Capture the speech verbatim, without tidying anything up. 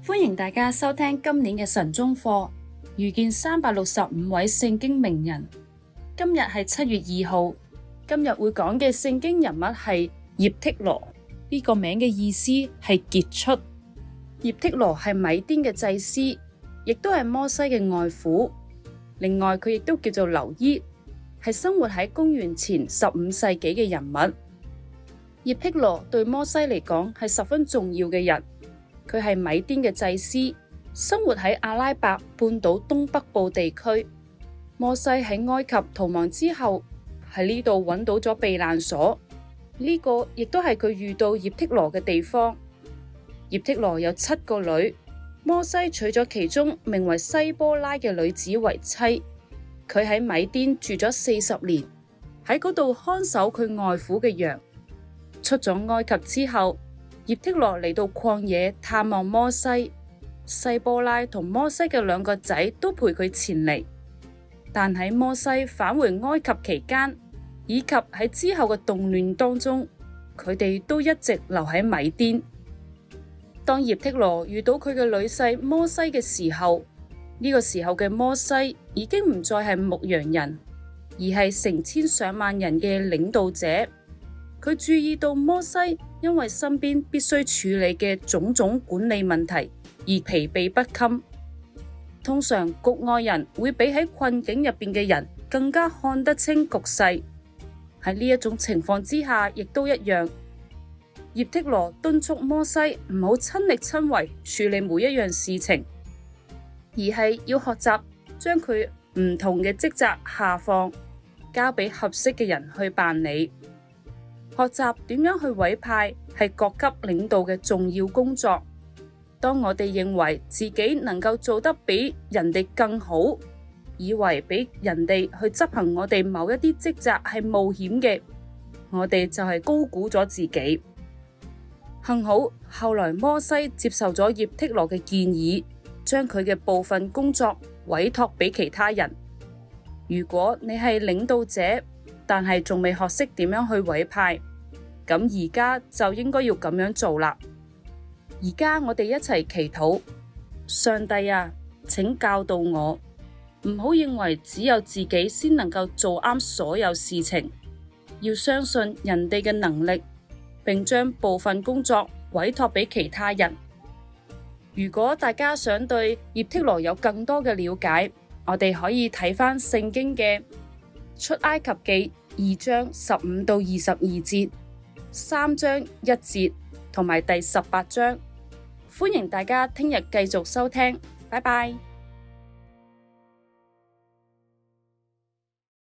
歡迎大家收聽今年嘅晨鐘課，遇見三百六十五位聖經名人。今日係七月二號，今日會講嘅聖經人物係葉忒羅。呢個名嘅意思係傑出。葉忒羅係米甸嘅祭司，亦都係摩西嘅外父。另外佢亦都叫做流伊，係生活喺公元前十五世紀嘅人物。葉忒羅對摩西嚟講係十分重要嘅人。佢係米甸嘅祭司，生活喺阿拉伯半島東北部地區。摩西喺埃及逃亡之後，喺呢度揾到咗避難所。呢個亦都係佢遇到葉忒羅嘅地方。葉忒羅有七個女，摩西娶咗其中名為西波拉嘅女子為妻。佢喺米甸住咗四十年，喺嗰度看守佢外父嘅羊。出咗埃及之後，葉忒羅嚟到曠野探望摩西，西波拉同摩西嘅兩個仔都陪佢前嚟。但喺摩西返回埃及期間，以及喺之後嘅動亂當中，佢哋都一直留喺米甸。當葉忒羅遇到佢嘅女婿摩西嘅時候，呢個時候嘅摩西已經唔再係牧羊人，而係成千上萬人嘅領導者。佢注意到摩西因為身邊必須處理嘅種種管理問題而疲憊不堪。通常局外人會比喺困境入邊嘅人更加看得清局勢。喺呢一種情況之下，亦都一樣。葉忒羅敦促摩西唔好親力親為處理每一樣事情，而係要學習將佢唔同嘅職責下放，交俾合適嘅人去辦理。學習點樣去委派係各級領導嘅重要工作。當我哋認為自己能夠做得比人哋更好，以為比人哋去執行我哋某一啲職責係冒險嘅，我哋就係高估咗自己。幸好後來摩西接受咗葉忒羅嘅建議，將佢嘅部分工作委託俾其他人。如果你係領導者，但係仲未學識點樣去委派，咁而家就應該要咁樣做啦。而家我哋一齊祈禱，上帝啊，請教導我，唔好認為只有自己先能夠做啱所有事情，要相信人哋嘅能力，並將部分工作委託俾其他人。如果大家想對葉忒羅有更多嘅了解，我哋可以睇返聖經嘅出埃及記二章十五到二十二節，三章一節同埋第十八章。歡迎大家聽日繼續收聽，拜拜。